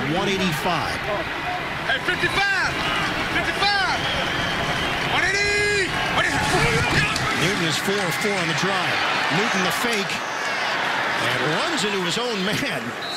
185. Hey, 55! 55! 180! Newton is 4 of 4 on the drive. Newton the fake. And runs into his own man.